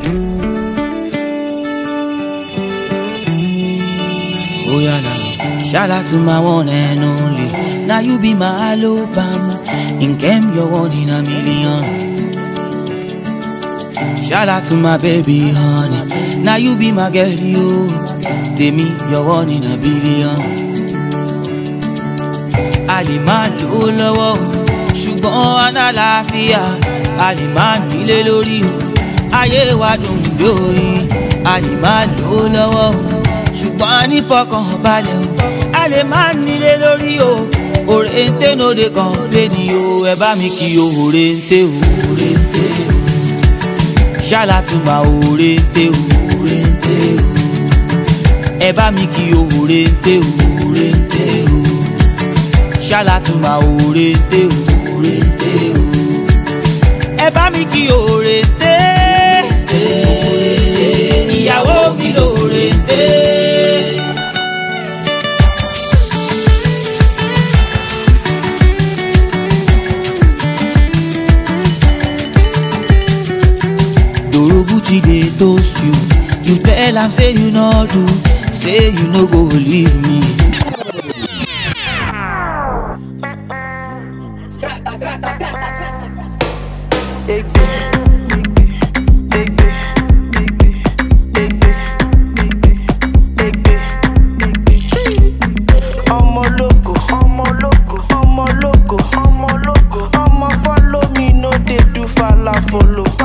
Oh yeah now, shout out to my one and only. Now you be my Alabama, in game you're one in a million. Shout out to my baby honey, now you be my girl you. Tell me you're one in a billion. Aliman ló lọ́wọ́, ṣùgbọ́n àlàáfíà. Aliman nílé lórí o, ayé wa dùn lóyìn. Aliman ló lọ́wọ́, ṣùgbọ́n nífọ̀kànbalẹ̀ o. Aliman nílé lórí o, òrèǹté no dey complain o. Ẹ bá mi kí o òrèǹté o, òrèǹté o. Shout out to my òrèǹté o, òrèǹté o. Ẹ bá mi kí o òrèǹté o, òrèǹté o. Shout out to my òrèǹté o, òrèǹté o. Ẹ bá mi kí o òrèǹté, ìyàwó mi lòrèǹté. Dorobuchi dey toast you, you tell am say you no do, say you no go leave me. Follow